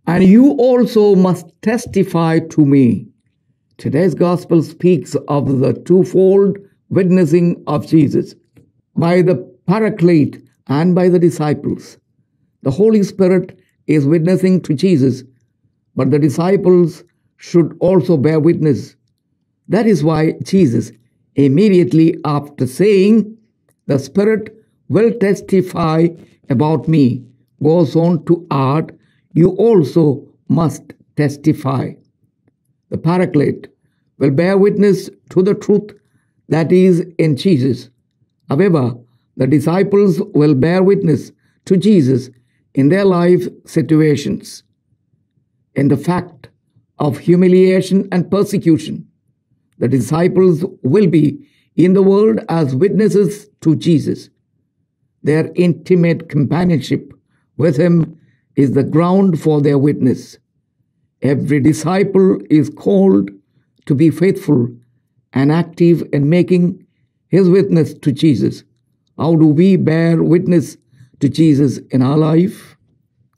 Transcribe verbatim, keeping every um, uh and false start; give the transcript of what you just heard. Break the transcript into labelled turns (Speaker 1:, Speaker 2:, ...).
Speaker 1: and you also must testify to me. Today's gospel speaks of the twofold witnessing of Jesus by the Paraclete and by the disciples. The Holy Spirit is witnessing to Jesus, but the disciples should also bear witness. That is why Jesus, immediately after saying, "The Spirit will testify about me," goes on to add, "You also must testify." The Paraclete will bear witness to the truth that is in Jesus. However, the disciples will bear witness to Jesus in their life situations. In the fact of humiliation and persecution, the disciples will be in the world as witnesses to Jesus. Their intimate companionship with him is the ground for their witness. Every disciple is called to be faithful and active in making his witness to Jesus. How do we bear witness to Jesus in our life?